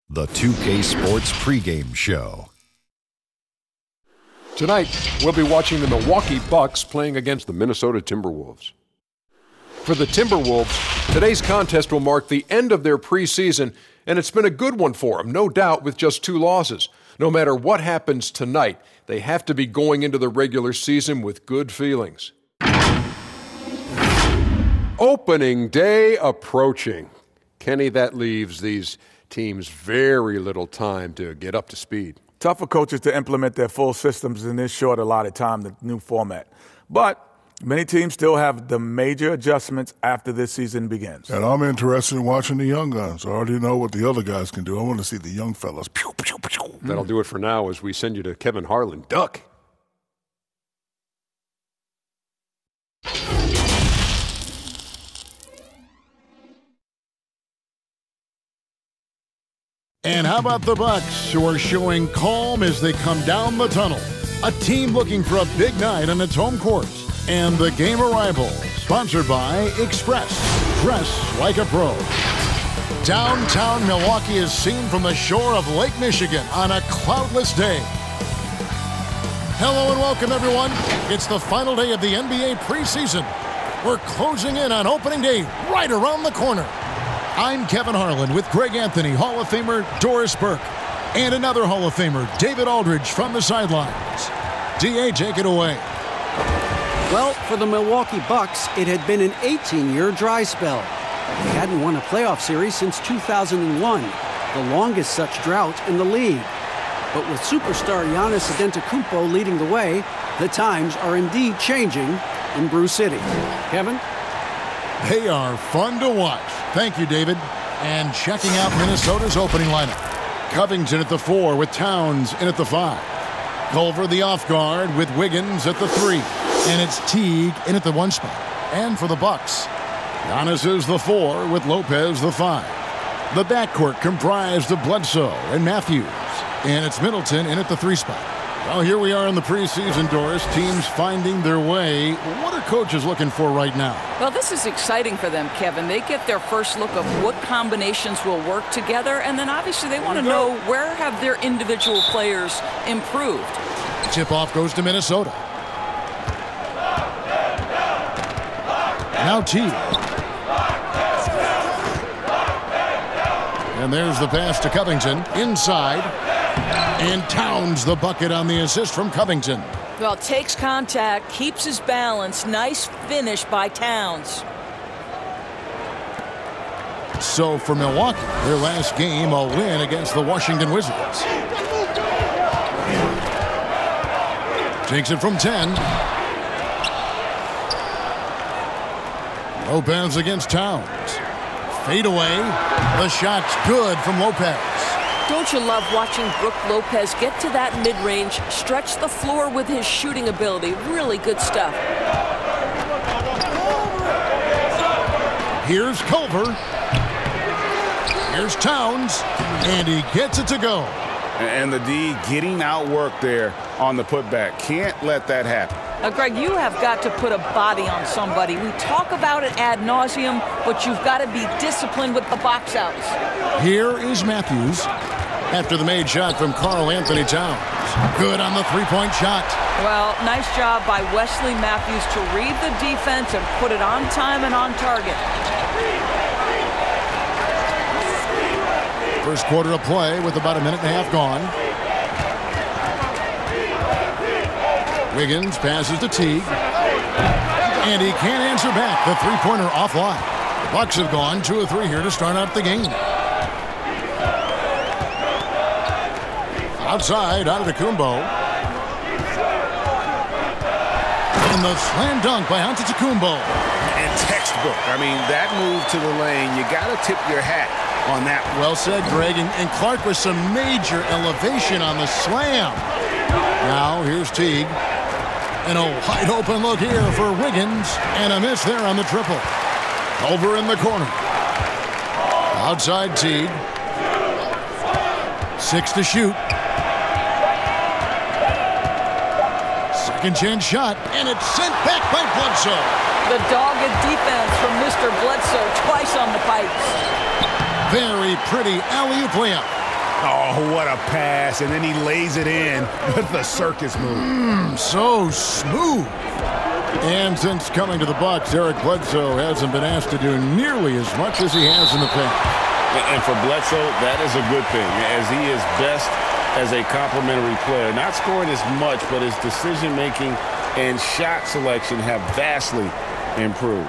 The 2K Sports pregame show. Tonight, we'll be watching the Milwaukee Bucks playing against the Minnesota Timberwolves. For the Timberwolves, today's contest will mark the end of their preseason, and it's been a good one for them, no doubt, with just 2 losses. No matter what happens tonight, they have to be going into the regular season with good feelings. Opening day approaching. Kenny, that leaves these teams very little time to get up to speed. Tough for coaches to implement their full systems in this short allotted time, the new format. But many teams still have the major adjustments after this season begins. And I'm interested in watching the young guns. I already know what the other guys can do. I want to see the young fellas. Pew, pew, pew. That'll do it for now as we send you to Kevin Harlan. Duck. And how about the Bucks, who are showing calm as they come down the tunnel? A team looking for a big night on its home court. And the game arrival, sponsored by Express. Dress like a pro. Downtown Milwaukee is seen from the shore of Lake Michigan on a cloudless day. Hello and welcome, everyone. It's the final day of the NBA preseason. We're closing in on opening day right around the corner. I'm Kevin Harlan with Greg Anthony, Hall of Famer Doris Burke, and another Hall of Famer, David Aldridge, from the sidelines. DA, take it away. Well, for the Milwaukee Bucks, it had been an 18-year dry spell. They hadn't won a playoff series since 2001, the longest such drought in the league. But with superstar Giannis Antetokounmpo leading the way, the times are indeed changing in Brew City. Kevin? They are fun to watch. Thank you, David. And checking out Minnesota's opening lineup. Covington at the 4 with Towns in at the 5. Culver the off guard with Wiggins at the 3. And it's Teague in at the 1 spot. And for the Bucks, Giannis is the 4 with Lopez the 5. The backcourt comprised of Bledsoe and Matthews. And it's Middleton in at the 3 spot. Well, here we are in the preseason, Doris. Teams finding their way. What are coaches looking for right now? Well, this is exciting for them, Kevin. They get their first look of what combinations will work together, and then obviously they want to know where have their individual players improved. Tip-off goes to Minnesota. Now Teague. And there's the pass to Covington. Inside. And Towns the bucket on the assist from Covington. Well, takes contact, keeps his balance. Nice finish by Towns. So for Milwaukee, their last game, a win against the Washington Wizards. Takes it from 10. Lopez against Towns. Fade away. The shot's good from Lopez. Don't you love watching Brook Lopez get to that mid-range, stretch the floor with his shooting ability? Really good stuff. Here's Culver. Here's Towns. And he gets it to go. And the D getting outworked there on the putback. Can't let that happen. Greg, you have got to put a body on somebody. We talk about it ad nauseum, but you've got to be disciplined with the box outs. Here is Matthews. After the made shot from Karl Anthony Towns. Good on the three-point shot. Well, nice job by Wesley Matthews to read the defense and put it on time and on target. First quarter of play with about a minute and a half gone. Wiggins passes to Teague. And he can't answer back. The three-pointer offline. The Bucks have gone 2 of 3 here to start out the game. Outside, Antetokounmpo. And the slam dunk by Antetokounmpo. And textbook. I mean, that move to the lane, you got to tip your hat on that. Well said, Greg. And Clark with some major elevation on the slam. Now, here's Teague. And a wide open look here for Wiggins. And a miss there on the triple. Over in the corner. Outside Teague. 6 to shoot. Second chance shot, and it's sent back by Bledsoe. The dogged defense from Mr. Bledsoe twice on the pipes. Very pretty alley-oop layup. Oh, what a pass. And then he lays it in with the circus move. So smooth. And since coming to the Bucs, Eric Bledsoe hasn't been asked to do nearly as much as he has in the past. And for Bledsoe, that is a good thing, as he is best as a complementary player. Not scoring as much, but his decision-making and shot selection have vastly improved.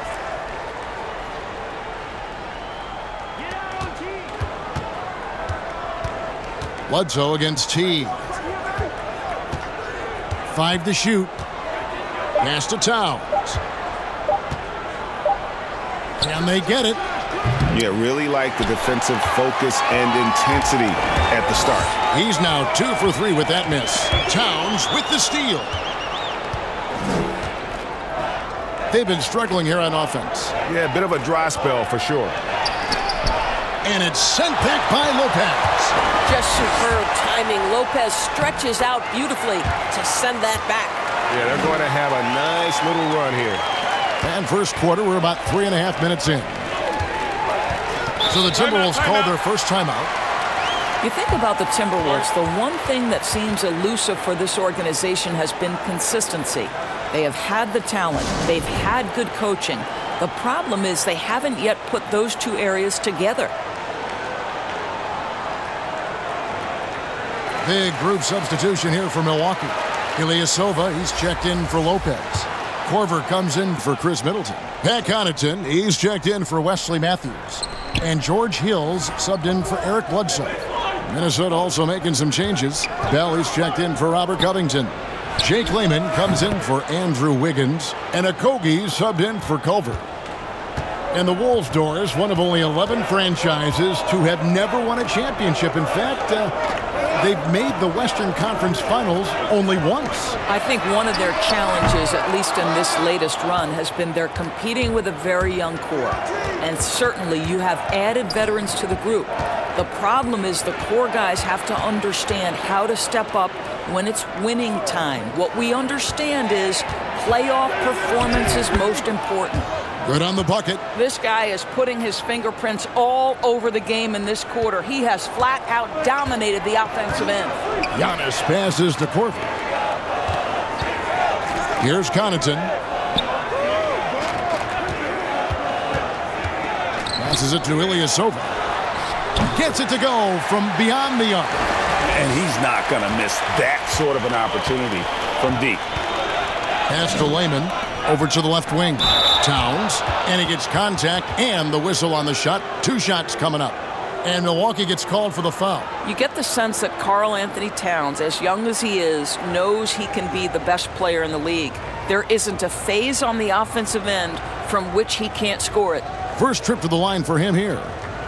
Bledsoe against T. 5 to shoot. Pass to Towns. And they get it. Yeah, really like the defensive focus and intensity at the start. He's now 2 for 3 with that miss. Towns with the steal. They've been struggling here on offense. Yeah, a bit of a dry spell for sure. And it's sent back by Lopez. Just superb timing. Lopez stretches out beautifully to send that back. Yeah, they're going to have a nice little run here. And first quarter, we're about 3.5 minutes in. So the Timberwolves called their first timeout. You think about the Timberwolves, the one thing that seems elusive for this organization has been consistency. They have had the talent. They've had good coaching. The problem is they haven't yet put those two areas together. Big group substitution here for Milwaukee. Ilyasova, he's checked in for Lopez. Korver comes in for Chris Middleton. Pat Connaughton, he's checked in for Wesley Matthews. And George Hills subbed in for Eric Bledsoe. Minnesota also making some changes. Bell, he's checked in for Robert Covington. Jake Layman comes in for Andrew Wiggins. And Okogie subbed in for Culver. And the Wolves' door is one of only 11 franchises to have never won a championship. In fact, they've made the Western Conference Finals only once. I think one of their challenges, at least in this latest run, has been they're competing with a very young core. And certainly you have added veterans to the group. The problem is the core guys have to understand how to step up when it's winning time. What we understand is playoff performance is most important. Good on the bucket. This guy is putting his fingerprints all over the game in this quarter. He has flat out dominated the offensive end. Giannis passes to Korver. Here's Connaughton. Passes it to Ilyasova. Gets it to go from beyond the arc. And he's not going to miss that sort of an opportunity from deep. Pass to Layman. Over to the left wing. Towns. And he gets contact and the whistle on the shot. 2 shots coming up. And Milwaukee gets called for the foul. You get the sense that Karl Anthony Towns, as young as he is, knows he can be the best player in the league. There isn't a phase on the offensive end from which he can't score it. First trip to the line for him here.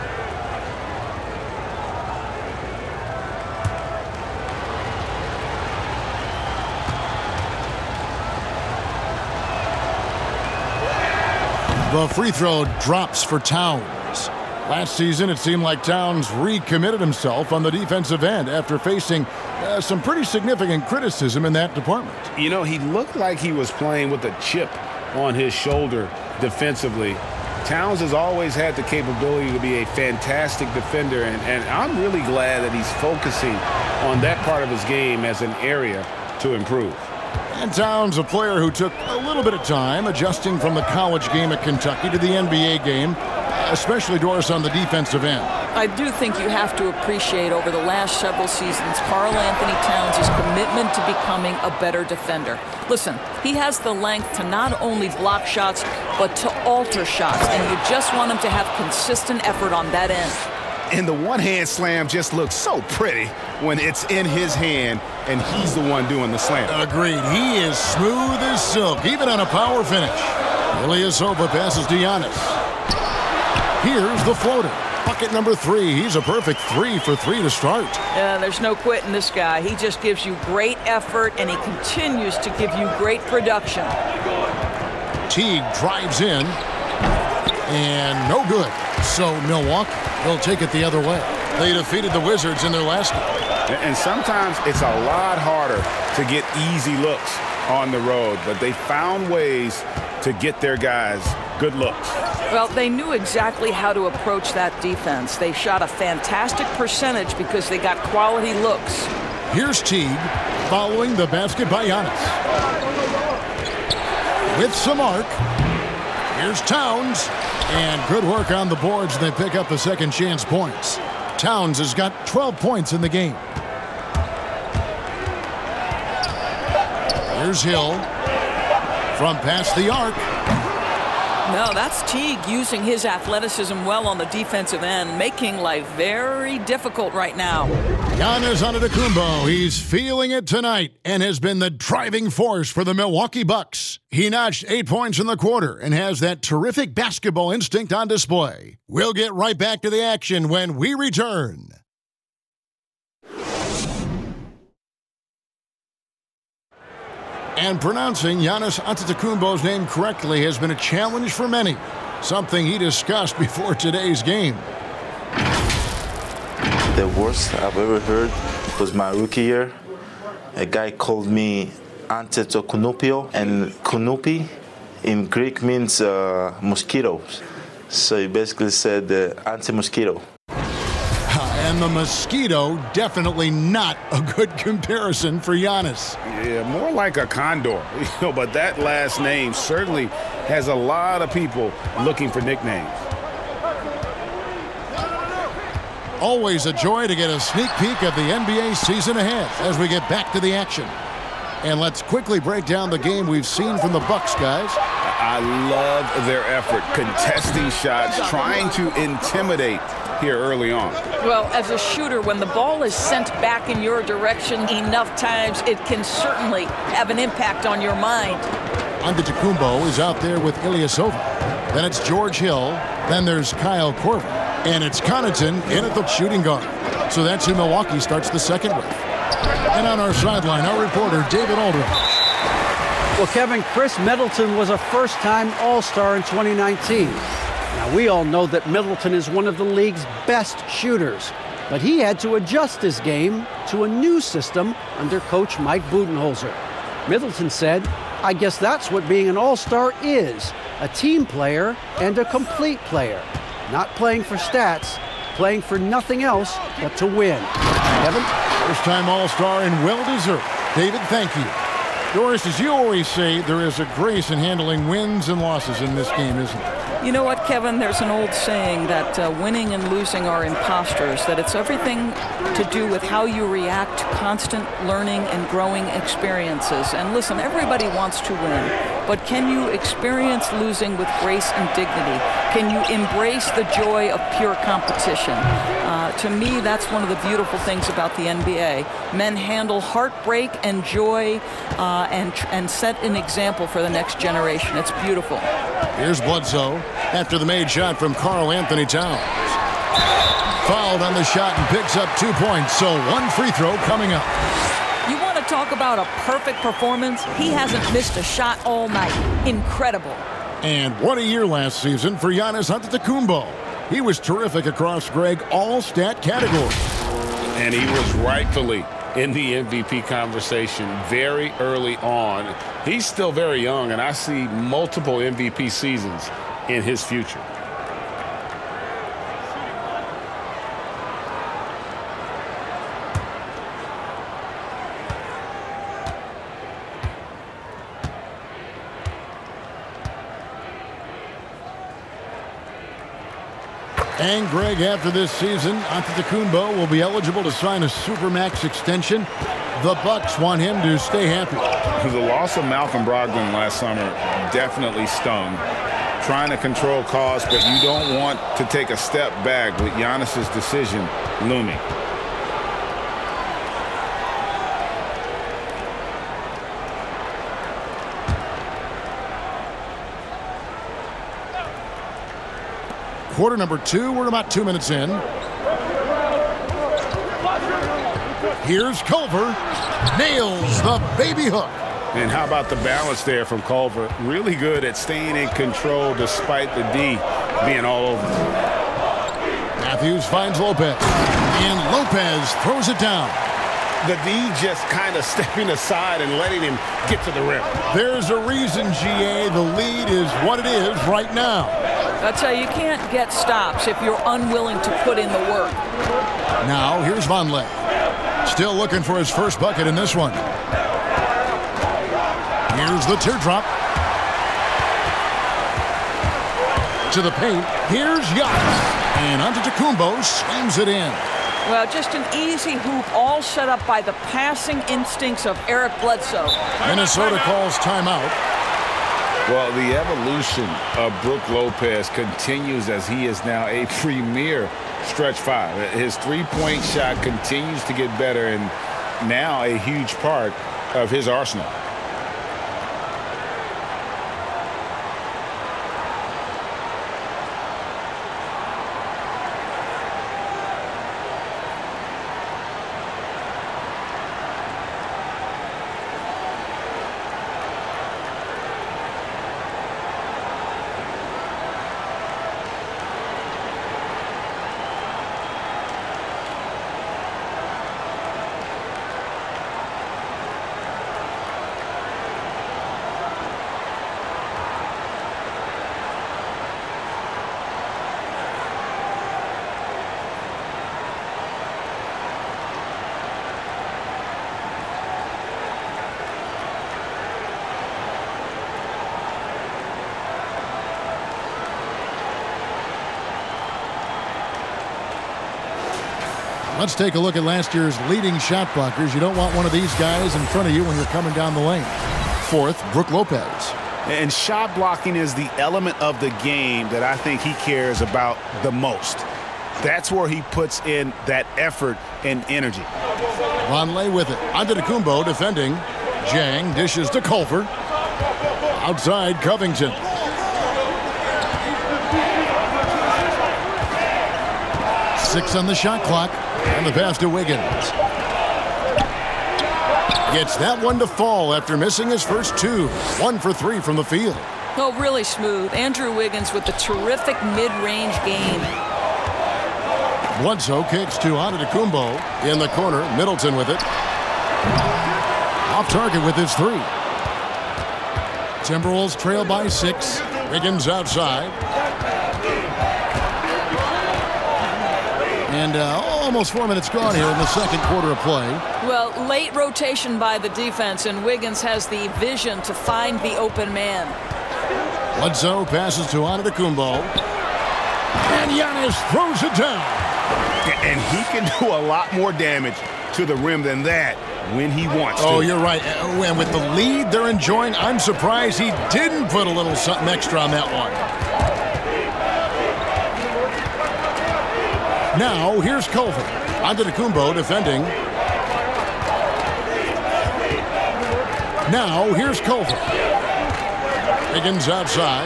The free throw drops for Towns. Last season, it seemed like Towns recommitted himself on the defensive end after facing some pretty significant criticism in that department. You know, he looked like he was playing with a chip on his shoulder defensively. Towns has always had the capability to be a fantastic defender, and I'm really glad that he's focusing on that part of his game as an area to improve. And Towns, a player who took a little bit of time adjusting from the college game at Kentucky to the NBA game, especially Doris on the defensive end. I do think you have to appreciate over the last several seasons Karl Anthony Towns' commitment to becoming a better defender. Listen, he has the length to not only block shots, but to alter shots, and you just want him to have consistent effort on that end. And the one-hand slam just looks so pretty when it's in his hand and he's the one doing the slam. Agreed. He is smooth as silk, even on a power finish. Ilyasova passes to Giannis. Here's the floater. Bucket number 3. He's a perfect 3 for 3 to start. There's no quitting this guy. He just gives you great effort, and he continues to give you great production. Teague drives in, and no good. So Milwaukee will take it the other way. They defeated the Wizards in their last game. And sometimes it's a lot harder to get easy looks on the road, but they found ways to get their guys good looks. Well, they knew exactly how to approach that defense. They shot a fantastic percentage because they got quality looks. Here's Teague following the basket by Giannis. With some arc. Here's Towns. And good work on the boards. They pick up the second chance points. Towns has got 12 points in the game. Here's Hill from past the arc. No, that's Teague using his athleticism well on the defensive end, making life very difficult right now. Giannis Antetokounmpo, he's feeling it tonight and has been the driving force for the Milwaukee Bucks. He notched 8 points in the quarter and has that terrific basketball instinct on display. We'll get right back to the action when we return. And pronouncing Giannis Antetokounmpo's name correctly has been a challenge for many, something he discussed before today's game. The worst I've ever heard was my rookie year. A guy called me Antetokounmpo, and Kounupi in Greek means mosquitoes. So he basically said anti-mosquito. And the mosquito, definitely not a good comparison for Giannis. Yeah, more like a condor. But that last name certainly has a lot of people looking for nicknames. Always a joy to get a sneak peek of the NBA season ahead as we get back to the action. And let's quickly break down the game we've seen from the Bucks, guys. I love their effort, contesting shots, trying to intimidate here early on. Well, as a shooter, when the ball is sent back in your direction enough times, it can certainly have an impact on your mind. Antetokounmpo is out there with Ilyasova. Then it's George Hill. Then there's Kyle Korver. And it's Connaughton in at the shooting guard. So that's who Milwaukee starts the second with. And on our sideline, our reporter, David Aldridge. Well, Kevin, Chris Middleton was a first-time All-Star in 2019. Now, we all know that Middleton is one of the league's best shooters, but he had to adjust his game to a new system under coach Mike Budenholzer. Middleton said, "I guess that's what being an All-Star is, a team player and a complete player. Not playing for stats, playing for nothing else but to win." Kevin? First-time All-Star and well-deserved. David, thank you. Doris, as you always say, there is a grace in handling wins and losses in this game, isn't there? You know what, Kevin? There's an old saying that winning and losing are imposters, that it's everything to do with how you react to constant learning and growing experiences. And listen, everybody wants to win, but can you experience losing with grace and dignity? Can you embrace the joy of pure competition? To me, that's one of the beautiful things about the NBA. Men handle heartbreak and joy and set an example for the next generation. It's beautiful. Here's Bledsoe after the made shot from Karl Anthony Towns. Fouled on the shot and picks up 2 points, so one free throw coming up. You want to talk about a perfect performance? He hasn't missed a shot all night. Incredible. And what a year last season for Giannis Antetokounmpo. He was terrific across, Greg, all stat categories. And he was rightfully in the MVP conversation very early on. He's still very young, and I see multiple MVP seasons in his future. And, Greg, after this season, Antetokounmpo will be eligible to sign a Supermax extension. The Bucks want him to stay happy. The loss of Malcolm Brogdon last summer definitely stung. Trying to control costs, but you don't want to take a step back with Giannis's decision looming. Quarter number 2, we're about 2 minutes in. Here's Culver, nails the baby hook. And how about the balance there from Culver? Really good at staying in control despite the D being all over. Matthews finds Lopez, and Lopez throws it down. the D just kind of stepping aside and letting him get to the rim. There's a reason, GA. The lead is what it is right now. That's how you can't get stops if you're unwilling to put in the work. Now, here's Vonleh. Still looking for his first bucket in this one. Here's the teardrop. To the paint. Here's Giannis. And Antetokounmpo slams it in. Well, just an easy hoop, all set up by the passing instincts of Eric Bledsoe. Minnesota calls timeout. Well, the evolution of Brook Lopez continues as he is now a premier stretch five. His three-point shot continues to get better and now a huge part of his arsenal. Let's take a look at last year's leading shot blockers. You don't want one of these guys in front of you when you're coming down the lane. Fourth, Brook Lopez. And shot blocking is the element of the game that I think he cares about the most. That's where he puts in that effort and energy. Vonleh with it. Antetokounmpo defending. Jang dishes to Culver. Outside Covington. Six on the shot clock. And the pass to Wiggins. Gets that one to fall after missing his first two. 1 for 3 from the field. Oh, really smooth. Andrew Wiggins with the terrific mid-range game. Bledsoe kicks to Antetokounmpo in the corner. Middleton with it. Off target with his 3. Timberwolves trail by 6. Wiggins outside. And almost 4 minutes gone here in the second quarter of play. Well, late rotation by the defense, and Wiggins has the vision to find the open man. Bledsoe passes to Antetokounmpo. And Giannis throws it down. And he can do a lot more damage to the rim than that when he wants to. Oh, you're right. And with the lead they're enjoying, I'm surprised he didn't put a little something extra on that one. Now, here's Culver. Antetokounmpo defending. Now, here's Culver. Wiggins outside.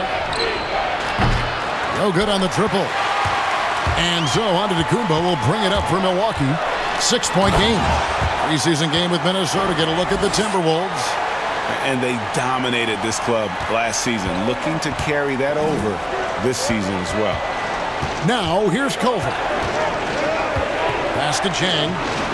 No good on the triple. And so Antetokounmpo will bring it up for Milwaukee. 6-point game. Preseason game with Minnesota. Get a look at the Timberwolves. And they dominated this club last season. Looking to carry that over this season as well. Now, here's Culver. Pass to Chang.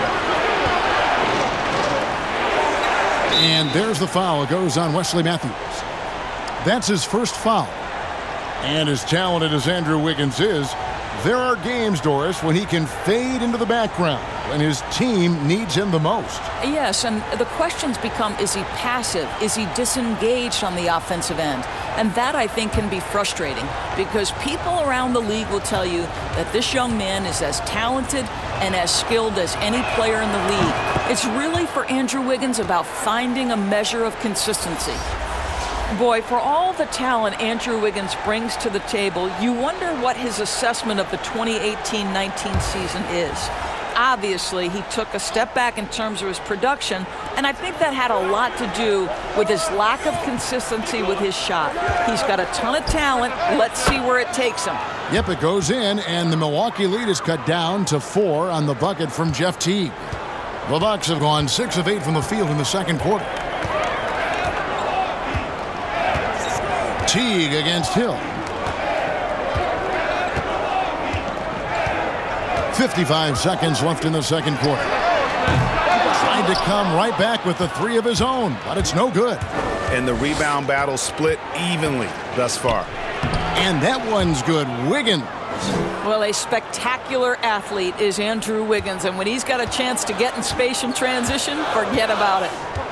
And there's the foul. It goes on Wesley Matthews. That's his first foul. And as talented as Andrew Wiggins is, there are games, Doris, when he can fade into the background when his team needs him the most. Yes, and the questions become, is he passive? Is he disengaged on the offensive end? And that, I think, can be frustrating because people around the league will tell you that this young man is as talented and as skilled as any player in the league. It's really, for Andrew Wiggins, about finding a measure of consistency. Boy, for all the talent Andrew Wiggins brings to the table, you wonder what his assessment of the 2018-19 season is. Obviously, he took a step back in terms of his production, and I think that had a lot to do with his lack of consistency with his shot. He's got a ton of talent. Let's see where it takes him. Yep, it goes in, and the Milwaukee lead is cut down to 4 on the bucket from Jeff Teague. The Bucks have gone 6 of 8 from the field in the second quarter. Teague against Hill. 55 seconds left in the second quarter. Tried to come right back with the three of his own, but it's no good. And the rebound battle split evenly thus far. And that one's good. Wiggins. Well, a spectacular athlete is Andrew Wiggins, and when he's got a chance to get in space and transition, forget about it.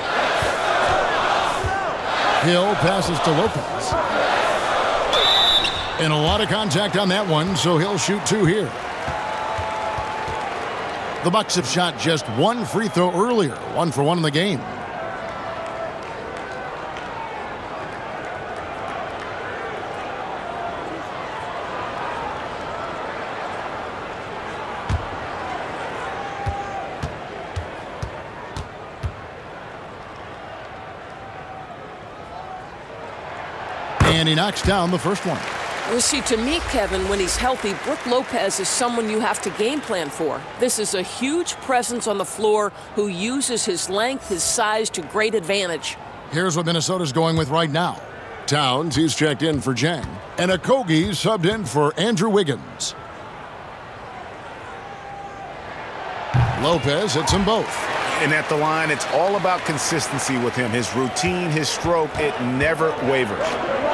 Hill passes to Lopez. And a lot of contact on that one, so he'll shoot two here. The Bucks have shot just one free throw earlier, 1 for 1 in the game. And he knocks down the first one. Well, see, to me, Kevin, when he's healthy, Brook Lopez is someone you have to game plan for. This is a huge presence on the floor who uses his length, his size to great advantage. Here's what Minnesota's going with right now. Towns, he's checked in for Jang. And Okogie subbed in for Andrew Wiggins. Lopez hits them both. And at the line, it's all about consistency with him. His routine, his stroke, it never wavers.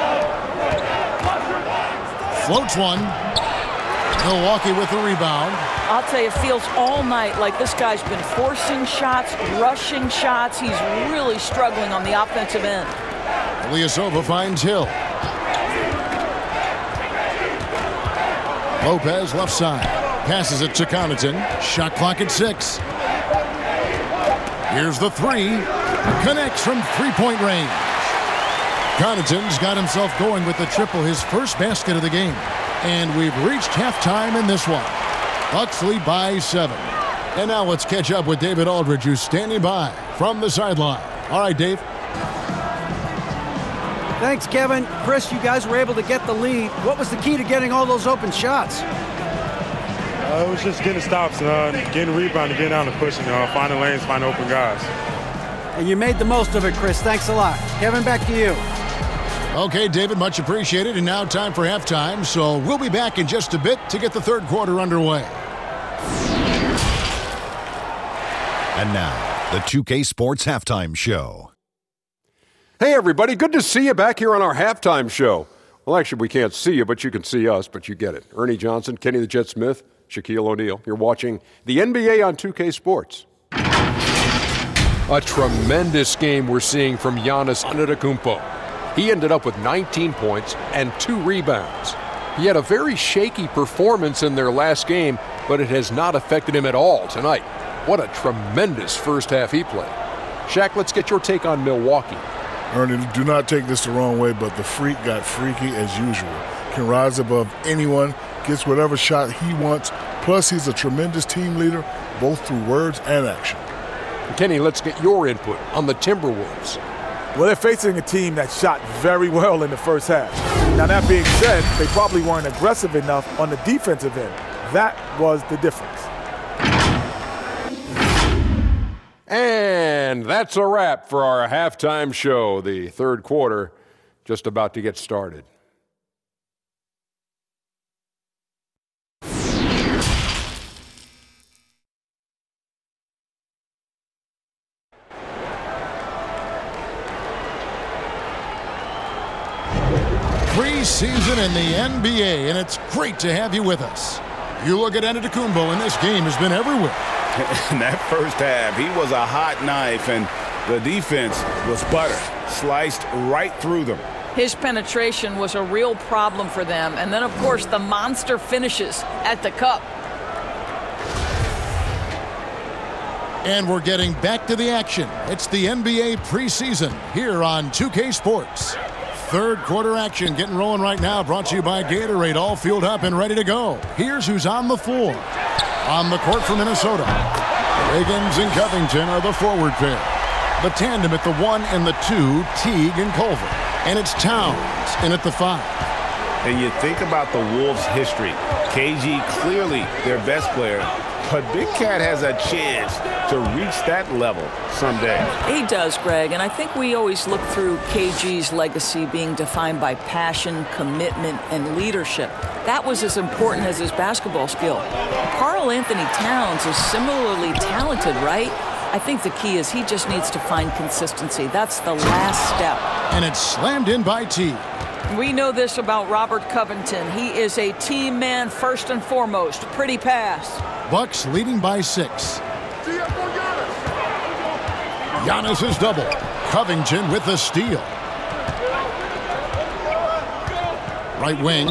Floats one. Milwaukee with the rebound. I'll tell you, it feels all night like this guy's been forcing shots, rushing shots. He's really struggling on the offensive end. Ilyasova finds Hill. Lopez left side. Passes it to Connaughton. Shot clock at 6. Here's the three. Connects from three-point range. Connaughton's got himself going with the triple, his first basket of the game. And we've reached halftime in this one. Bucks lead by 7. And now let's catch up with David Aldridge, who's standing by from the sideline. All right, Dave. Thanks, Kevin. Chris, you guys were able to get the lead. What was the key to getting all those open shots? It was just getting stops, getting rebound, getting out and pushing, finding lanes, finding open guys. And you made the most of it, Chris. Thanks a lot. Kevin, back to you. Okay, David, much appreciated. And now time for halftime. So we'll be back in just a bit to get the third quarter underway. And now, the 2K Sports Halftime Show. Hey, everybody. Good to see you back here on our halftime show. Well, actually, we can't see you, but you can see us, but you get it. Ernie Johnson, Kenny the Jet Smith, Shaquille O'Neal. You're watching the NBA on 2K Sports. A tremendous game we're seeing from Giannis Antetokounmpo. He ended up with 19 points and 2 rebounds. He had a very shaky performance in their last game, but it has not affected him at all tonight. What a tremendous first half he played. Shaq, let's get your take on Milwaukee. Ernie, do not take this the wrong way, but the freak got freaky as usual. Can rise above anyone, gets whatever shot he wants, plus he's a tremendous team leader, both through words and action. Kenny, let's get your input on the Timberwolves. Well, they're facing a team that shot very well in the first half. Now, that being said, they probably weren't aggressive enough on the defensive end. That was the difference. And that's a wrap for our halftime show. The third quarter just about to get started. Preseason in the NBA, and it's great to have you with us. You look at Antetokounmpo, and this game has been everywhere. In that first half, he was a hot knife, and the defense was butter, sliced right through them. His penetration was a real problem for them. And then, of course, the monster finishes at the cup. And we're getting back to the action. It's the NBA preseason here on 2K Sports. Third quarter action getting rolling right now, brought to you by Gatorade, all fueled up and ready to go. Here's who's on the floor. On the court for Minnesota, Wiggins and Covington are the forward pair. The tandem at the 1 and the 2, Teague and Culver. And it's Towns in at the 5. And you think about the Wolves' history. KG clearly their best player, but Big Cat has a chance to reach that level someday. He does, Greg, and I think we always look through KG's legacy being defined by passion, commitment, and leadership. That was as important as his basketball skill. Karl Anthony Towns is similarly talented, right? I think the key is he just needs to find consistency. That's the last step. And it's slammed in by Teague. We know this about Robert Covington. He is a team man first and foremost. Pretty pass. Bucks leading by 6. Giannis is double. Covington with the steal. Right wing.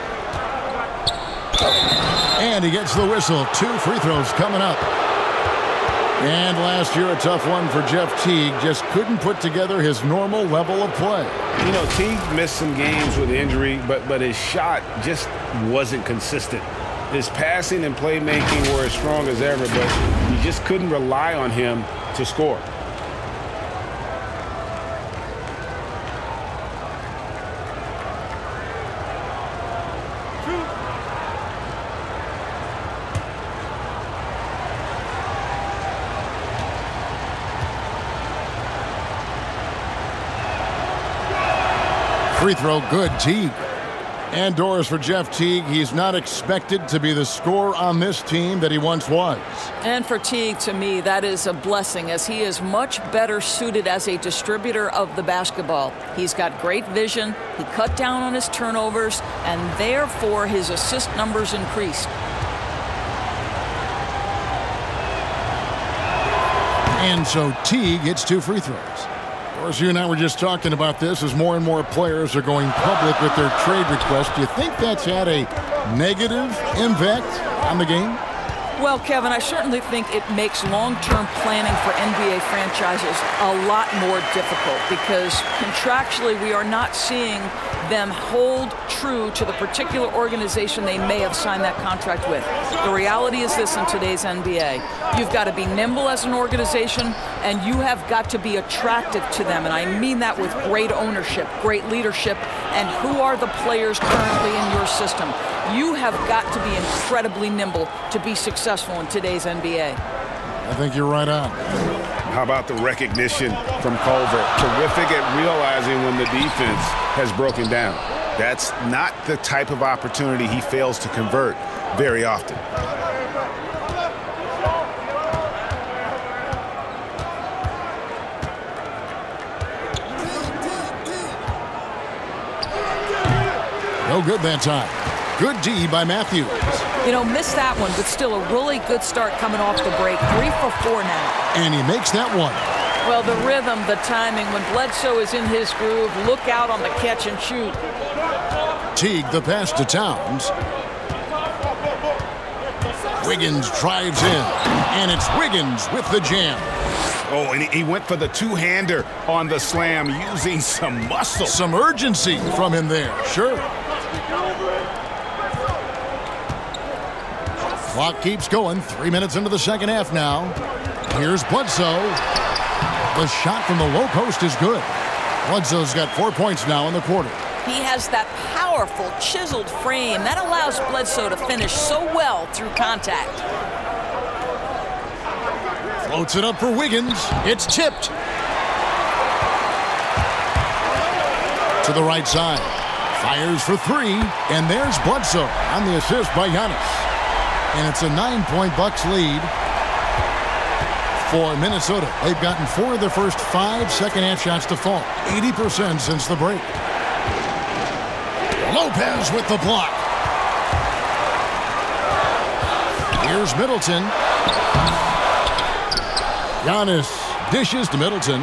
And he gets the whistle. 2 free throws coming up. And last year, a tough one for Jeff Teague. Just couldn't put together his normal level of play. You know, Teague missed some games with injury, but his shot just wasn't consistent. His passing and playmaking were as strong as ever, but you just couldn't rely on him to score. Free throw good, Teague. And doors for Jeff Teague. He's not expected to be the scorer on this team that he once was. And for Teague, to me, that is a blessing, as he is much better suited as a distributor of the basketball. He's got great vision. He cut down on his turnovers, and therefore his assist numbers increased. And so Teague gets 2 free throws. Of course, you and I were just talking about this as more and more players are going public with their trade requests. Do you think that's had a negative impact on the game? Well, Kevin, I certainly think it makes long-term planning for NBA franchises a lot more difficult because contractually we are not seeing them hold true to the particular organization they may have signed that contract with. The reality is this in today's NBA. You've got to be nimble as an organization, and you have got to be attractive to them. And I mean that with great ownership, great leadership, and who are the players currently in your system. You have got to be incredibly nimble to be successful in today's NBA. I think you're right on. How about the recognition from Culver? Terrific at realizing when the defense has broken down. That's not the type of opportunity he fails to convert very often. No good that time. Good D by Matthews. You know, missed that one, but still a really good start coming off the break. 3 for 4 now. And he makes that one. Well, the rhythm, the timing, when Bledsoe is in his groove, look out on the catch and shoot. Teague the pass to Towns. Wiggins drives in, and it's Wiggins with the jam. Oh, and he went for the two-hander on the slam using some muscle. Some urgency from him there, sure. Clock keeps going. 3 minutes into the second half now. Here's Bledsoe. The shot from the low post is good. Bledsoe's got 4 points now in the quarter. He has that powerful, chiseled frame. That allows Bledsoe to finish so well through contact. Floats it up for Wiggins. It's tipped. To the right side. Fires for 3. And there's Bledsoe on the assist by Giannis. And it's a 9-point Bucks lead for Minnesota. They've gotten 4 of their first 5 second-half shots to fall. 80% since the break. Lopez with the block. Here's Middleton. Giannis dishes to Middleton.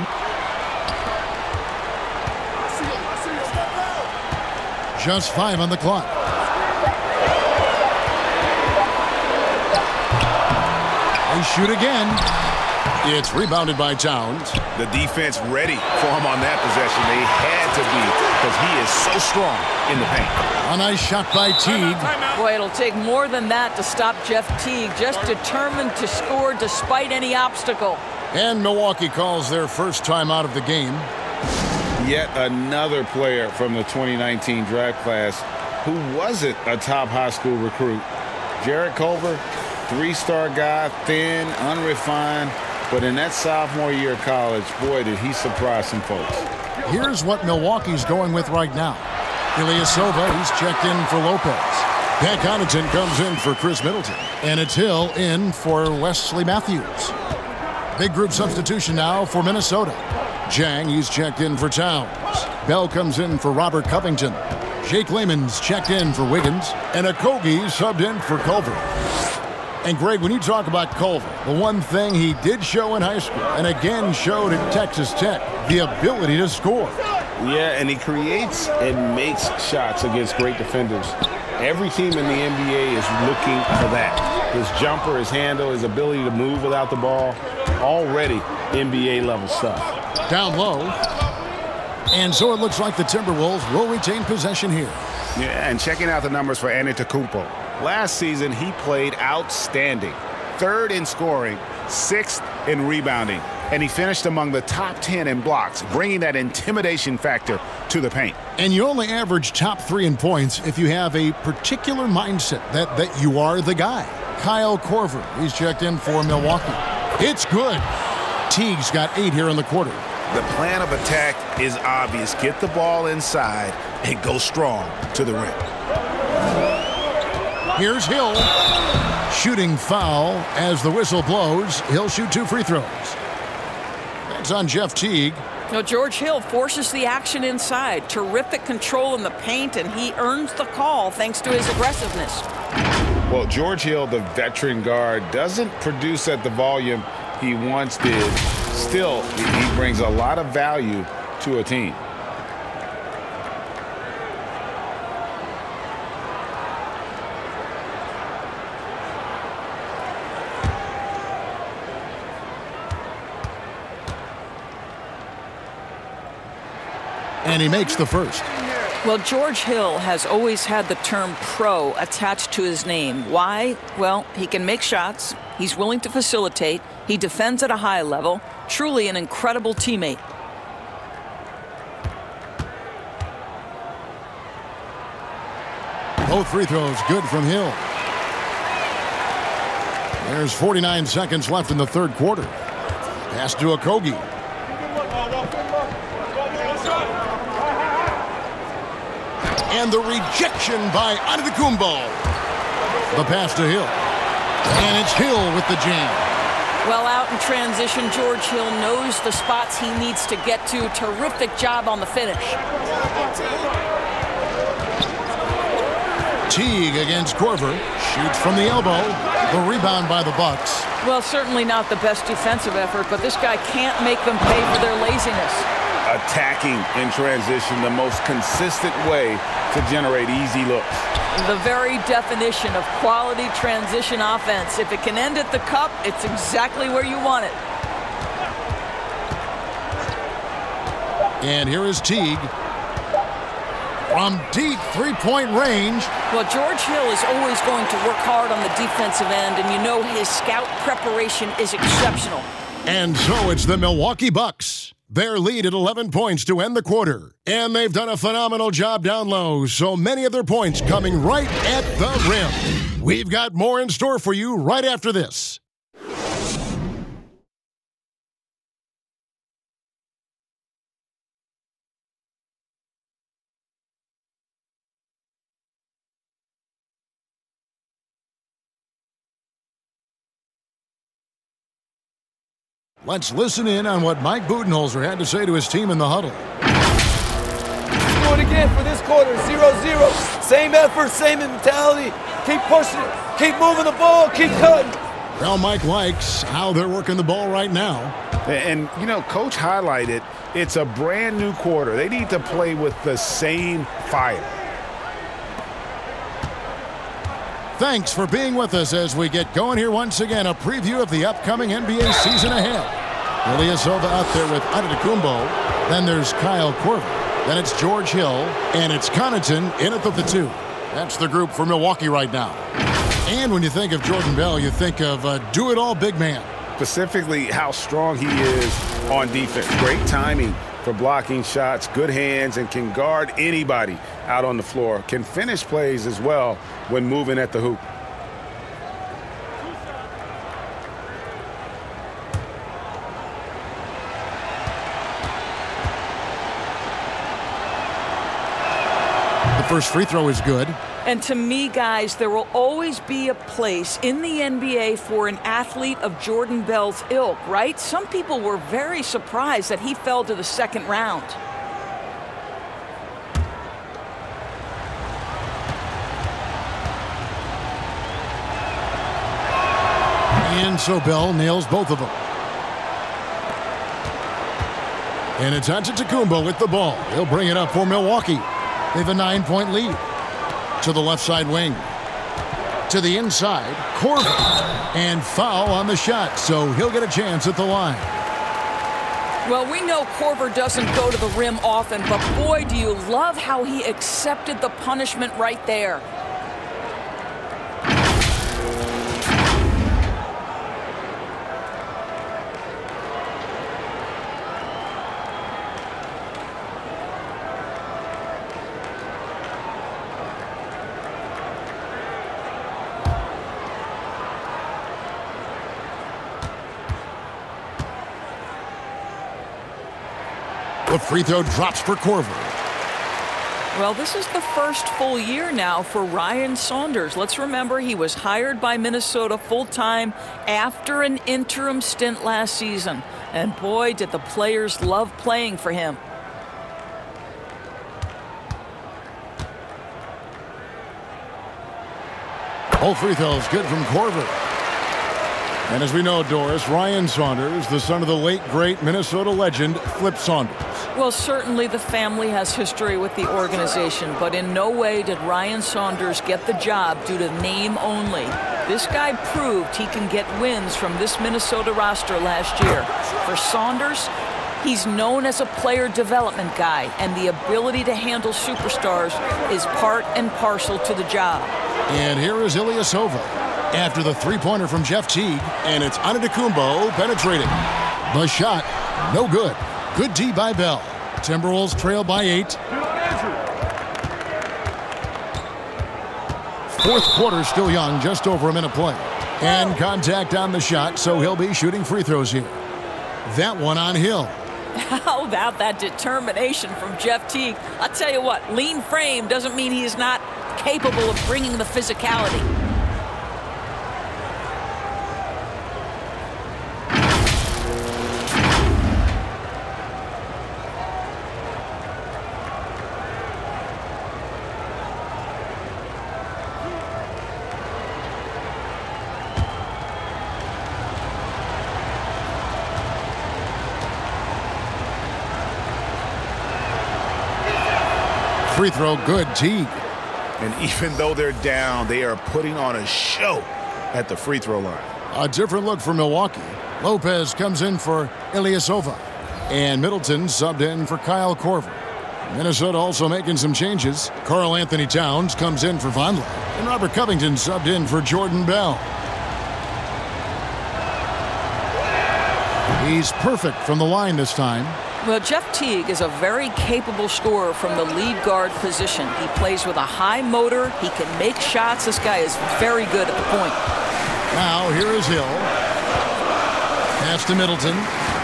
Just 5 on the clock. They shoot again. It's rebounded by Towns. The defense ready for him on that possession. They had to be because he is so strong in the paint. A nice shot by Teague. Boy, it'll take more than that to stop Jeff Teague. Just determined to score despite any obstacle. And Milwaukee calls their first time out of the game. Yet another player from the 2019 draft class who wasn't a top high school recruit. Jarrett Culver, 3-star guy, thin, unrefined, but in that sophomore year of college, boy, did he surprise some folks. Here's what Milwaukee's going with right now. Ilyasova, he's checked in for Lopez. Pat Connaughton comes in for Chris Middleton. And it's Hill in for Wesley Matthews. Big group substitution now for Minnesota. Jang, he's checked in for Towns. Bell comes in for Robert Covington. Jake Layman's checked in for Wiggins. And Okogie subbed in for Culver. And Greg, when you talk about Culver, the one thing he did show in high school and again showed at Texas Tech, the ability to score. Yeah, and he creates and makes shots against great defenders. Every team in the NBA is looking for that. His jumper, his handle, his ability to move without the ball, already NBA-level stuff. Down low. And so it looks like the Timberwolves will retain possession here. Yeah, and checking out the numbers for Antetokounmpo. Last season, he played outstanding. 3rd in scoring, 6th in rebounding, and he finished among the top 10 in blocks, bringing that intimidation factor to the paint. And you only average top 3 in points if you have a particular mindset that you are the guy. Kyle Korver, he's checked in for Milwaukee. It's good. Teague's got 8 here in the quarter. The plan of attack is obvious. Get the ball inside and go strong to the rim. Here's Hill. Shooting foul as the whistle blows. He'll shoot 2 free throws. That's on Jeff Teague. Now, George Hill forces the action inside. Terrific control in the paint, and he earns the call thanks to his aggressiveness. Well, George Hill, the veteran guard, doesn't produce at the volume he once did. Still, he brings a lot of value to a team. And he makes the first. Well, George Hill has always had the term pro attached to his name. Why? Well, he can make shots. He's willing to facilitate. He defends at a high level. Truly an incredible teammate. Both free throws good from Hill. There's 49 seconds left in the 3rd quarter. Pass to Okogie. And the rejection by Antetokounmpo. The pass to Hill. And it's Hill with the jam. Well, out in transition, George Hill knows the spots he needs to get to. Terrific job on the finish. Teague against Korver. Shoots from the elbow. The rebound by the Bucks. Well, certainly not the best defensive effort, but this guy can't make them pay for their laziness. Attacking in transition, the most consistent way to generate easy looks. The very definition of quality transition offense. If it can end at the cup, it's exactly where you want it. And here is Teague. From deep 3-point range. Well, George Hill is always going to work hard on the defensive end, and you know his scout preparation is exceptional. And so it's the Milwaukee Bucks. Their lead at 11 points to end the quarter. And they've done a phenomenal job down low, so many of their points coming right at the rim. We've got more in store for you right after this. Let's listen in on what Mike Budenholzer had to say to his team in the huddle. Do it again for this quarter, 0-0. Same effort, same mentality. Keep pushing, keep moving the ball, keep cutting. Well, Mike likes how they're working the ball right now. And, you know, Coach highlighted it's a brand new quarter. They need to play with the same fire. Thanks for being with us as we get going here once again. A preview of the upcoming NBA season ahead. Ilyasova out there with Antetokounmpo. Then there's Kyle Korver. Then it's George Hill. And it's Connaughton in at the 2. That's the group for Milwaukee right now. And when you think of Jordan Bell, you think of a do-it-all big man. Specifically how strong he is on defense. Great timing for blocking shots, good hands, and can guard anybody out on the floor. Can finish plays as well when moving at the hoop. The first free throw is good. And to me, guys, there will always be a place in the NBA for an athlete of Jordan Bell's ilk, right? Some people were very surprised that he fell to the second round. And so Bell nails both of them. And it's Antetokounmpo with the ball. He'll bring it up for Milwaukee. They have a 9-point lead. To the left side wing. To the inside. Korver. And foul on the shot, so he'll get a chance at the line. Well, we know Korver doesn't go to the rim often, but boy, do you love how he accepted the punishment right there. The free throw drops for Korver. Well, this is the first full year now for Ryan Saunders. Let's remember he was hired by Minnesota full-time after an interim stint last season. And boy, did the players love playing for him. All free throws good from Korver. And as we know, Doris, Ryan Saunders, the son of the late, great Minnesota legend, Flip Saunders. Well, certainly the family has history with the organization, but in no way did Ryan Saunders get the job due to name only. This guy proved he can get wins from this Minnesota roster last year. For Saunders, he's known as a player development guy, and the ability to handle superstars is part and parcel to the job. And here is Ilyasova after the three-pointer from Jeff Teague, and it's Antetokounmpo penetrating. The shot, no good. Good D by Bell. Timberwolves trail by 8. Fourth quarter still young, just over a minute play. And contact on the shot, so he'll be shooting free throws here. That one on Hill. How about that determination from Jeff Teague? I'll tell you what, lean frame doesn't mean he is not capable of bringing the physicality. Free throw good, Teague. And even though they're down, they are putting on a show at the free throw line. A different look for Milwaukee. Lopez comes in for Ilyasova. And Middleton subbed in for Kyle Korver. Minnesota also making some changes. Karl Anthony Towns comes in for Vonleh. And Robert Covington subbed in for Jordan Bell. He's perfect from the line this time. Well, Jeff Teague is a very capable scorer from the lead guard position. He plays with a high motor. He can make shots. This guy is very good at the point. Now, here is Hill. Pass to Middleton.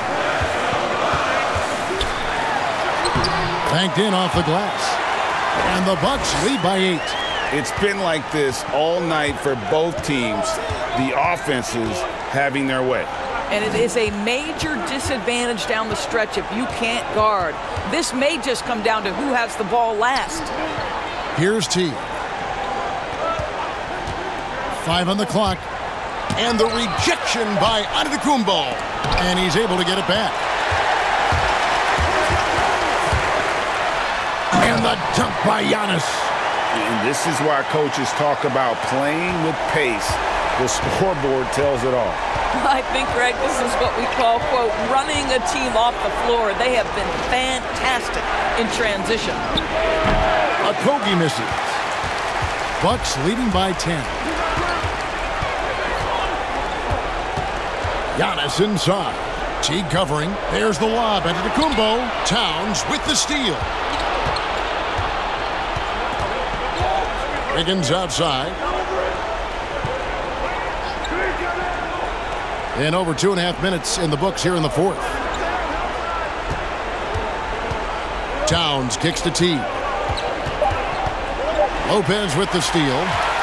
Banked in off the glass. And the Bucks lead by 8. It's been like this all night for both teams. The offenses having their way. And it is a major disadvantage down the stretch if you can't guard. This may just come down to who has the ball last. Here's Teague. 5 on the clock. And the rejection by Antetokounmpo. And he's able to get it back. And the dunk by Giannis. And this is why coaches talk about playing with pace. The scoreboard tells it all. I think, Greg, this is what we call, quote, running a team off the floor. They have been fantastic in transition. Okogie misses. Bucks leading by 10. Giannis inside. Teague covering. There's the lob. Antetokounmpo. Towns with the steal. Higgins outside. And over 2.5 minutes in the books here in the fourth. Towns kicks to Teague. Lopez with the steal.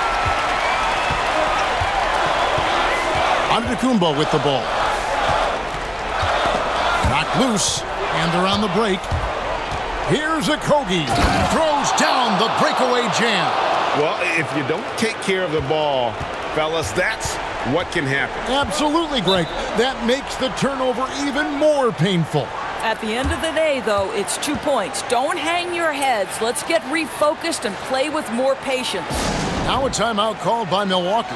Antetokounmpo with the ball. Knocked loose, and they're on the break. Here's Okogie. Throws down the breakaway jam. Well, if you don't take care of the ball, fellas, that's what can happen. Absolutely, Greg. That makes the turnover even more painful. At the end of the day, though, it's 2 points. Don't hang your heads. Let's get refocused and play with more patience. Now a timeout called by Milwaukee.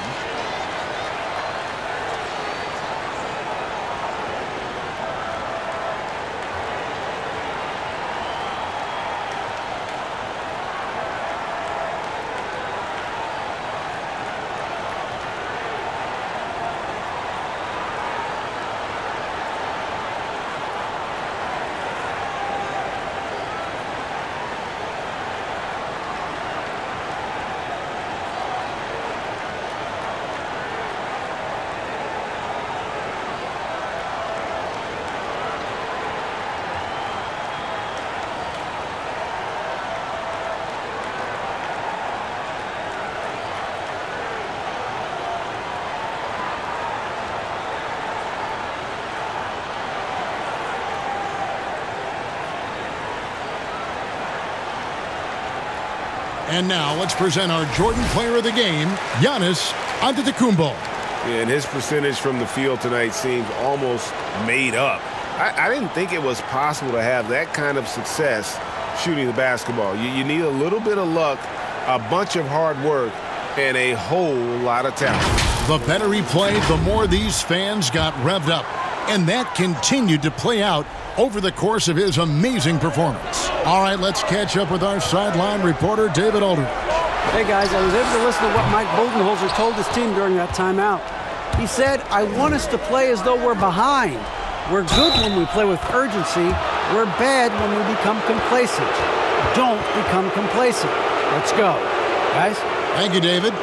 And now let's present our Jordan Player of the Game, Giannis Antetokounmpo. And his percentage from the field tonight seems almost made up. I didn't think it was possible to have that kind of success shooting the basketball. You need a little bit of luck, a bunch of hard work, and a whole lot of talent. The better he played, the more these fans got revved up. And that continued to play out over the course of his amazing performance. All right, let's catch up with our sideline reporter, David Aldridge. Hey, guys, I was able to listen to what Mike Budenholzer told his team during that timeout. He said, I want us to play as though we're behind. We're good when we play with urgency. We're bad when we become complacent. Don't become complacent. Let's go. Guys? Thank you, David.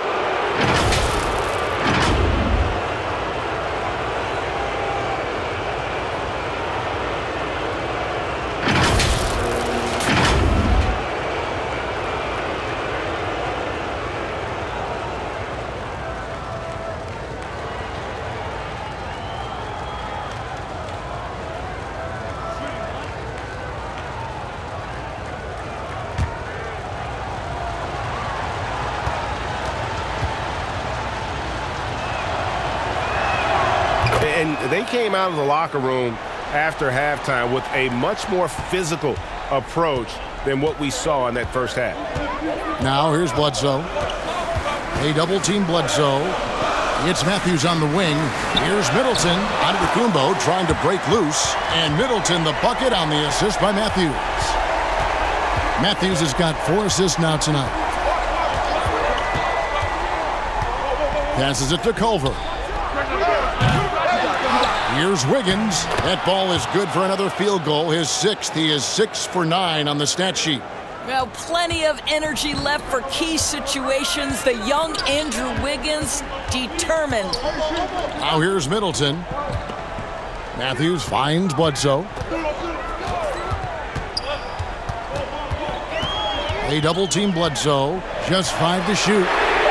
And they came out of the locker room after halftime with a much more physical approach than what we saw in that first half. Now here's Bledsoe. A double-team Bledsoe. It's Matthews on the wing. Here's Middleton. Antetokounmpo trying to break loose. And Middleton the bucket on the assist by Matthews. Matthews has got 4 assists now tonight. Passes it to Culver. Here's Wiggins. That ball is good for another field goal. His 6th. He is 6 for 9 on the stat sheet. Well, plenty of energy left for key situations. The young Andrew Wiggins, determined. Now here's Middleton. Matthews finds Bledsoe. A double-team Bledsoe. Just 5 to shoot.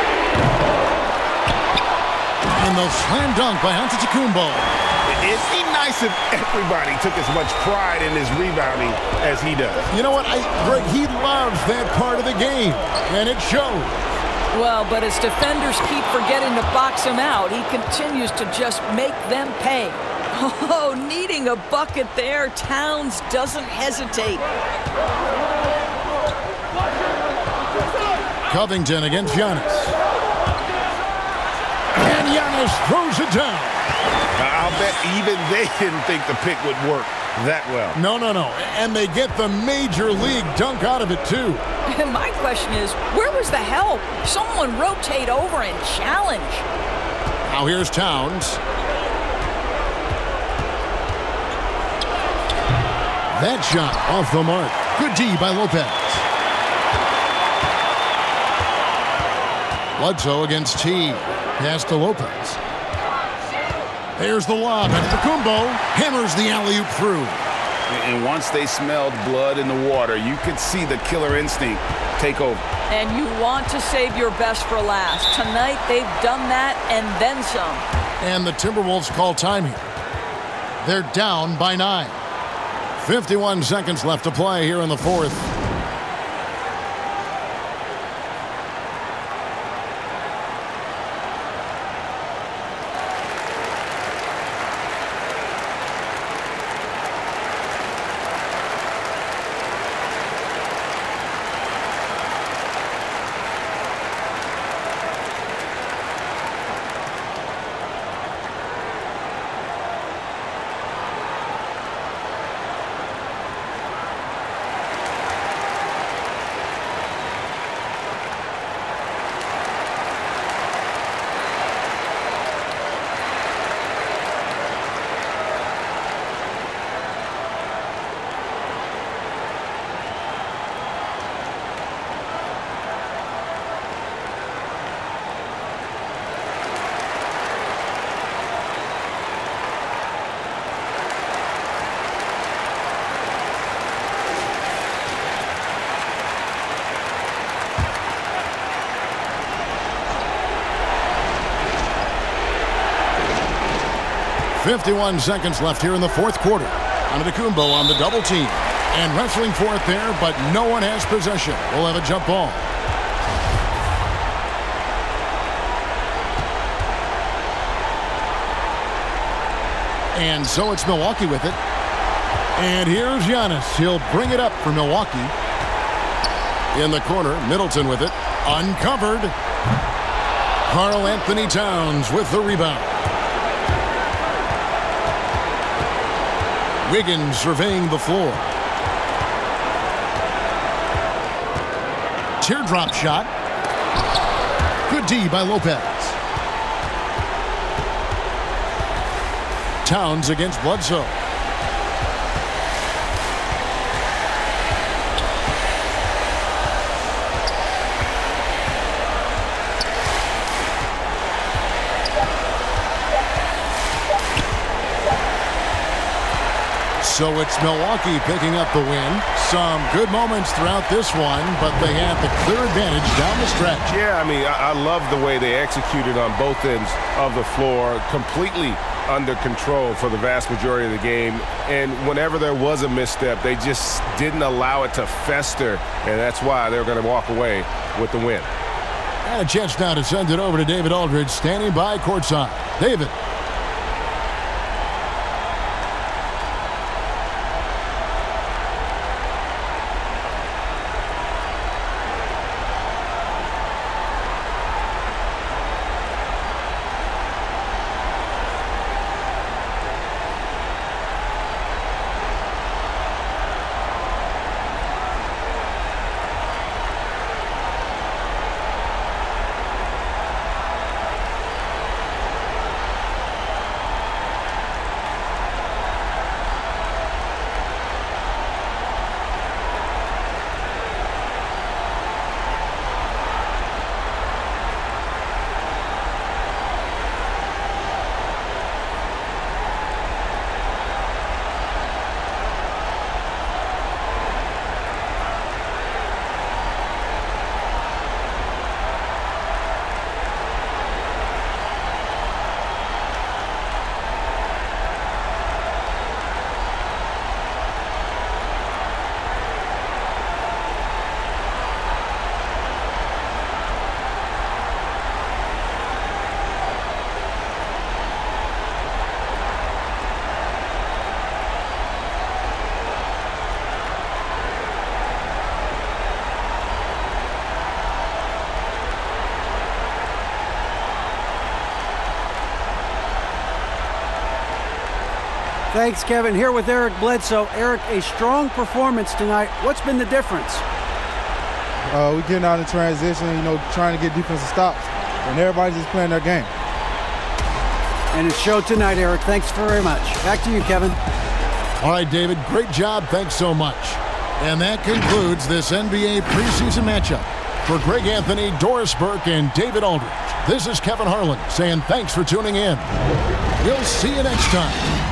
And the slam dunk by Antetokounmpo. It'd be nice if everybody took as much pride in his rebounding as he does. You know what, Greg, he loves that part of the game, and it shows. Well, but as defenders keep forgetting to box him out, he continues to just make them pay. Oh, needing a bucket there, Towns doesn't hesitate. Covington against Giannis. And Giannis throws it down. I'll bet even they didn't think the pick would work that well. No. And they get the major league dunk out of it, too. My question is, where was the help? Someone rotate over and challenge. Now here's Towns. That shot off the mark. Good D by Lopez. Bledsoe against T. Pass to Lopez. There's the lob. Antetokounmpo hammers the alley-oop through. And once they smelled blood in the water, you could see the killer instinct take over. And you want to save your best for last. Tonight, they've done that and then some. And the Timberwolves call time here. They're down by 9. 51 seconds left to play here in the fourth. .51 seconds left here in the fourth quarter. Antetokounmpo on the double team. And wrestling for it there, but no one has possession. We'll have a jump ball. And so it's Milwaukee with it. And here's Giannis. He'll bring it up for Milwaukee. In the corner, Middleton with it. Uncovered. Karl Anthony Towns with the rebound. Wiggins surveying the floor. Teardrop shot. Good D by Lopez. Towns against Bledsoe. So it's Milwaukee picking up the win. Some good moments throughout this one, but they had the clear advantage down the stretch. Yeah, I mean, I love the way they executed on both ends of the floor, completely under control for the vast majority of the game. And whenever there was a misstep, they just didn't allow it to fester, and that's why they're going to walk away with the win. And a chance now to send it over to David Aldridge, standing by courtside. David. Thanks, Kevin. Here with Eric Bledsoe. Eric, a strong performance tonight. What's been the difference? We're getting out in transition, trying to get defensive stops, and everybody's just playing their game. And it showed tonight, Eric. Thanks very much. Back to you, Kevin. All right, David, great job. Thanks so much. And that concludes this NBA preseason matchup. For Greg Anthony, Doris Burke, and David Aldridge, this is Kevin Harlan saying thanks for tuning in. We'll see you next time.